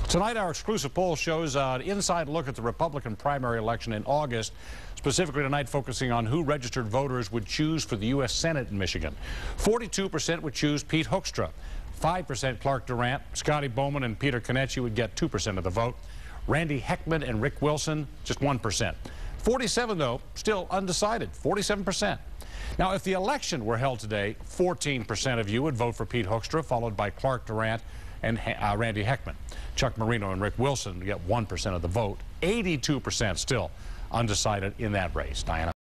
Tonight, our exclusive poll shows an inside look at the Republican primary election in August, specifically tonight focusing on who registered voters would choose for the U.S. Senate in Michigan. 42% would choose Pete Hoekstra, 5% Clark Durant, Scotty Bowman and Peter Konecny would get 2% of the vote. Randy Heckman and Rick Wilson, just 1%. 47, though, still undecided, 47%. Now, if the election were held today, 14% of you would vote for Pete Hoekstra, followed by Clark Durant and Randy Heckman. Chuck Marino and Rick Wilson get 1% of the vote. 82% still undecided in that race. Diana.